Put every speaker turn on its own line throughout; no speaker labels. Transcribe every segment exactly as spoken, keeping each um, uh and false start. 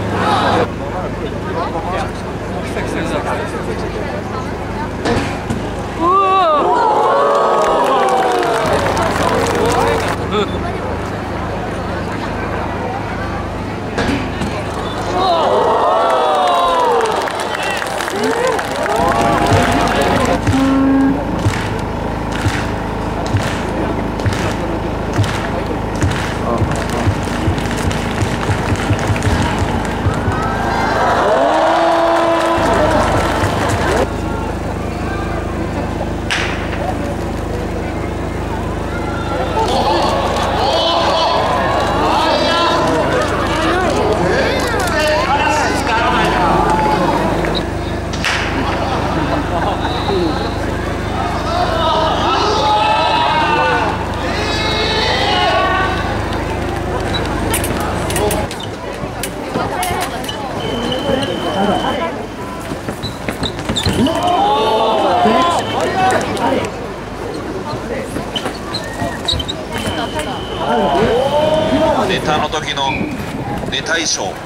ネタの時のネタ衣装。お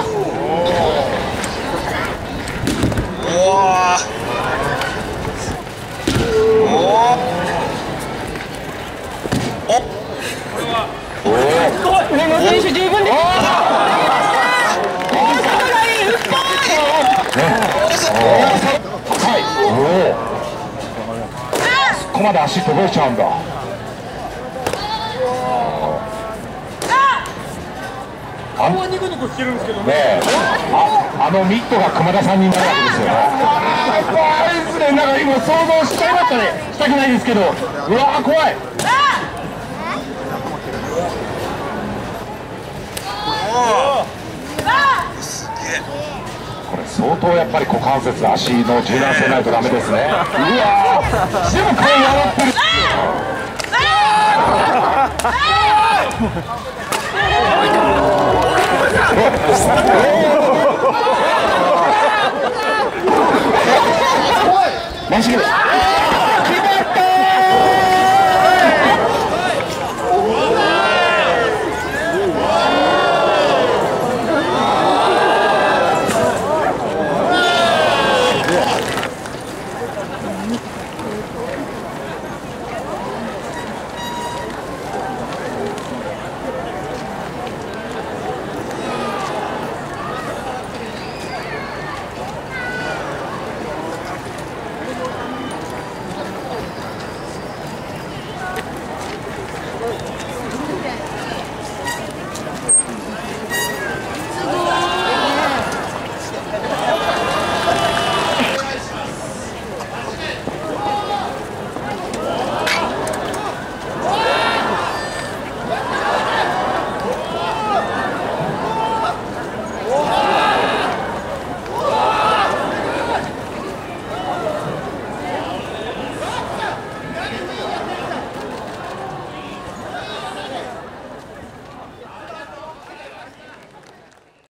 おおお上野選手十分です。
はい、おお、ここまで足届いちゃうんだ。あのニコニコしてるんですけどね。あ、あのミットが熊田さんになるわけですよね。怖いですね。なんか今想像しちゃいましたね。したくないですけど、うわー怖い。これ相当やっぱり股関節、足の柔軟性ないとダメですね。うわー、でも顔笑ってる。すごい。